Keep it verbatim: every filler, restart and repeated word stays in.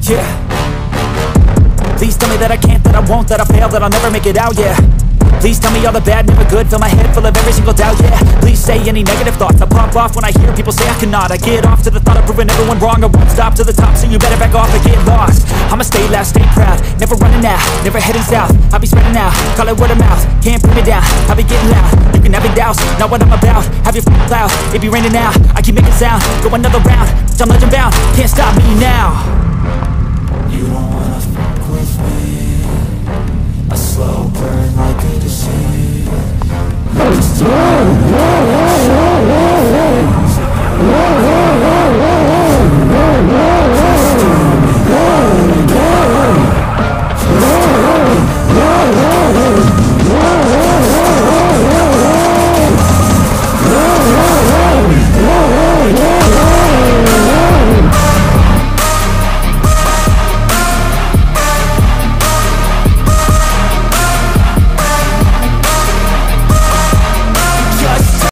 yeah. Please tell me that I can't, that I won't, that I'll fail, that I'll never make it out, yeah. Please tell me all the bad, never good, fill my head full of every single doubt, yeah. Please say any negative thoughts, I pop off when I hear people say I cannot. I get off to the thought of proving everyone wrong, I won't stop to the top, so you better back off and get lost. I'ma stay loud, stay proud, never running out, never heading south. I'll be spreading out, call it word of mouth, can't put me down, I'll be getting loud. You can have your doubts, not what I'm about, have your f***ing cloud, it be raining now, I keep making sound, go another round, I'm legend bound, can't stop me now.